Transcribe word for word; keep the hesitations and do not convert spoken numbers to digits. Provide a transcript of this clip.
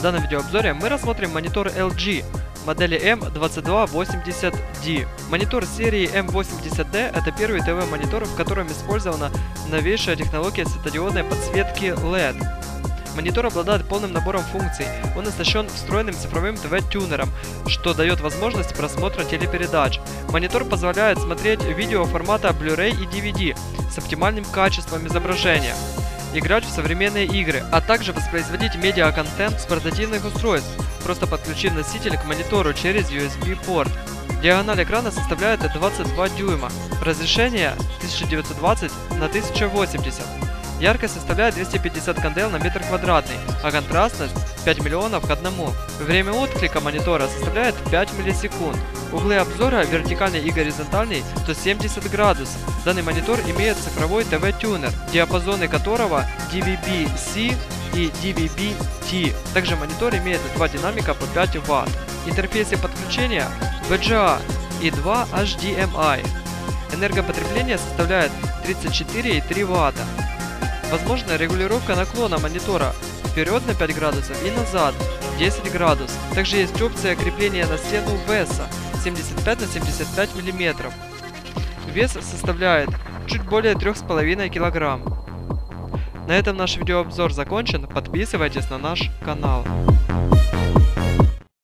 данном видеообзоре мы рассмотрим монитор эл джи модели эм двадцать два восемьдесят ди. Монитор серии эм восемьдесят ди это первый ТВ-монитор, в котором использована новейшая технология светодиодной подсветки эл и ди. Монитор обладает полным набором функций. Он оснащен встроенным цифровым ТВ-тюнером, что дает возможность просмотра телепередач. Монитор позволяет смотреть видео формата Blu-ray и ди ви ди с оптимальным качеством изображения, играть в современные игры, а также воспроизводить медиа-контент с портативных устройств, просто подключив носитель к монитору через ю эс би-порт. Диагональ экрана составляет двадцать два дюйма, разрешение тысяча девятьсот двадцать на тысяча восемьдесят. Яркость составляет двести пятьдесят кандел на метр квадратный, а контрастность пять миллионов к одному. Время отклика монитора составляет пять миллисекунд. Углы обзора вертикальный и горизонтальный сто семьдесят градусов. Данный монитор имеет цифровой ТВ-тюнер, диапазоны которого ди ви би-C и ди ви би-T. Также монитор имеет два динамика по пять ватт. Интерфейсы подключения ви джи а и два эйч ди эм ай. Энергопотребление составляет тридцать четыре и три ватта. Возможна регулировка наклона монитора вперед на пять градусов и назад десять градусов. Также есть опция крепления на стену веса семьдесят пять на семьдесят пять миллиметров. Вес составляет чуть более трёх с половиной килограмм. На этом наш видеообзор закончен. Подписывайтесь на наш канал.